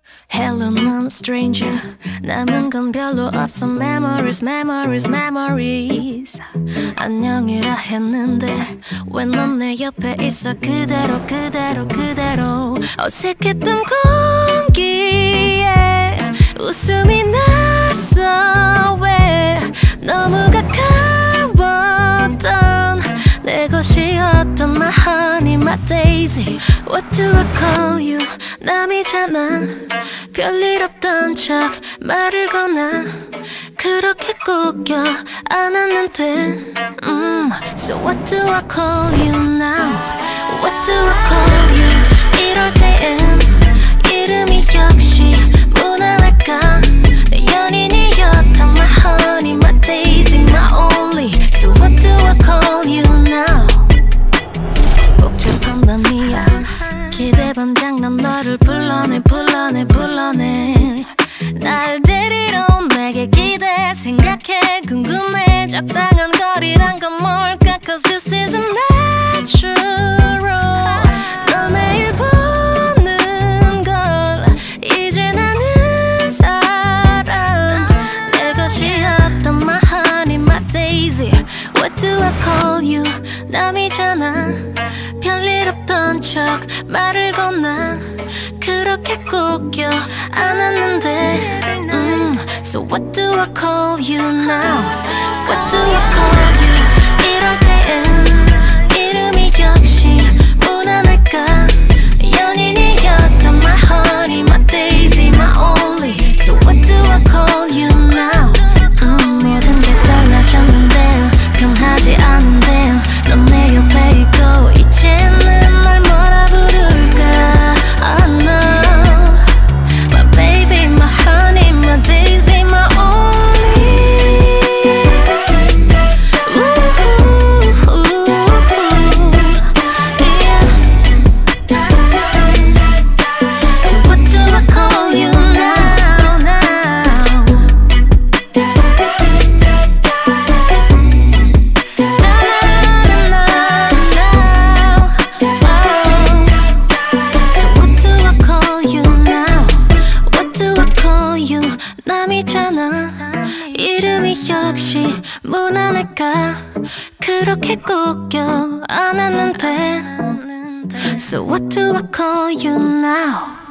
Hello, non stranger. 남은 건 별로 없어. Memories, memories, memories. 안녕이라 했는데 왜 넌 내 옆에 있어. 그대로 그대로 그대로. 어색했던 공기에 웃음이 났어. 왜 너무 가까웠던 내 것이었던 my honey, my daisy. What do I call you? 남이잖아. 별일 없던 척 말을 거나 그렇게 꼭 껴안았는데 So what do I call you now? What do I call you? 이럴 땐 이름이 역시 무난할까. 내 연인이었던 my honey, my daisy, my only. So what do I call you now? 복잡한 밤이야. 기대 반장 난 너를 불러내 불러내 불러내. 날 데리러 온 내게 기대 생각해 궁금해. 적당한 거리란 건 뭘까. Cause this isn't natural. 널 매일 보는 걸 이제 나는 사람. 내 것이었던 my honey, my daisy. What do I call you? 남이잖아. 별일 없던 척 말을 건나 그렇게 꼭 껴안았는데 So what do I call you now? What do I call you? 이럴 땐 이름이 역시 무난할까. 연인이었던 my honey, my daisy, my only. So what do I call you now? 모든 게 달라졌는데 변하지 않은데 넌 내 옆에 있고 이제는 날 뭐라 부를까. Oh no, my baby, my honey, my daisy, my only. Yeah. So what do I call you now, now? 남이잖아. 이름이 역시 무난할까. 그렇게 꼭 껴안았는데 So what do I call you now?